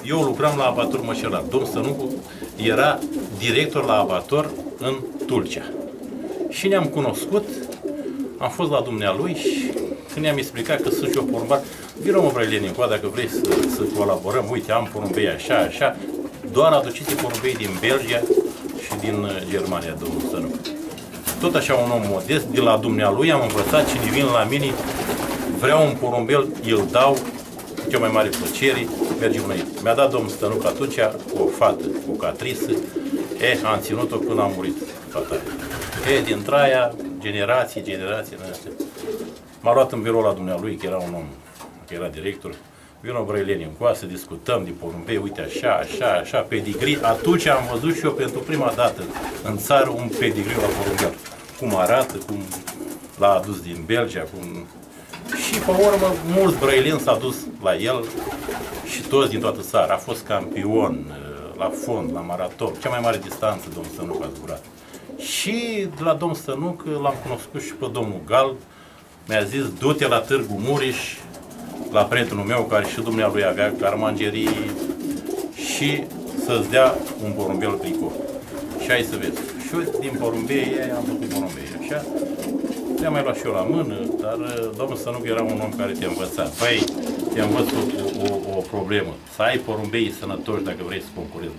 Eu lucram la abator Mășelar. Domnul Stănucu era director la abator în Tulcea. Și ne-am cunoscut, am fost la dumnealui și când ne-am explicat că sunt și eu porumbar, vină mă, Brăileni, încoa, dacă vrei să colaborăm, uite, am porumbei așa, așa, doar aduceți porumbei din Belgia și din Germania, domnul Stănucu. Tot așa un om modest, de la dumnealui am învățat, cine vin la mine, vreau un porumbel, îl dau, cu cea mai mare plăcere, mergem noi. Mi-a dat domnul Stănuc atunci o fată, o catrisă, am ținut-o până am murit, fata aia. Dintre aia, generații, m-a luat în birou la dumnealui, că era un om, că era director, vină Brăileni încoa, să discutăm de porumbei, uite așa, așa, așa, pedigrii. Atunci am văzut și eu pentru prima dată în țară un pedigriu la porumbel. Cum arată, cum l-a adus din Belgia, cum... Și pe urmă, mulți brăileni s-au dus la el și toți din toată țara. A fost campion la fond, la maraton, cea mai mare distanță domnul Stănuc a zburat. Și de la domnul Stănuc l-am cunoscut și pe domnul Gal. Mi-a zis, du-te la Târgu Mureș, la prietenul meu, care și dumnealui avea carmangerii, și să-ți dea un porumbel tricou. Și hai să vezi. Și eu, din porumbei am făcut porumbei. Așa, le-am mai luat și eu la mână, dar domnul Stănuc era un om care te învăța. Păi, te învăț o problemă. Să ai porumbei sănătoși dacă vrei să concurezi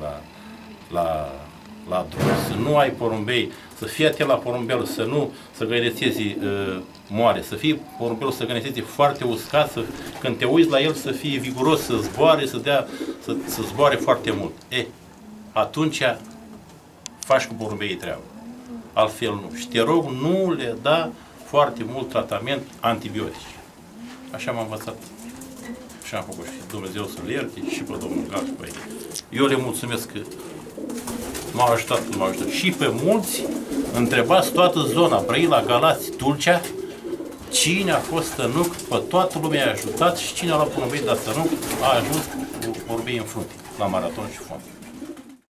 la drum. Să nu ai porumbei, să fii atent la porumbel, să nu să găinățezi moare, să fie porumbelul să găinățeze foarte uscat, când te uiți la el să fie viguros, să zboare, să zboare foarte mult. Atunci faci cu porumbeii treabă. Altfel nu. Și te rog, nu le da foarte mult tratament antibiotic. Așa m-am învățat. Și am făcut și Dumnezeu să-l ierte și pe domnul Gal și pe ei. Eu le mulțumesc că m-au ajutat cum m-au ajutat. Și pe mulți întrebați toată zona, Brăila, Galați, Tulcea, cine a fost Stănuc, pe toată lumea a ajutat și cine a luat porumbei, dar Stănuc a ajuns cu porumbei în frunte, la maraton și fond.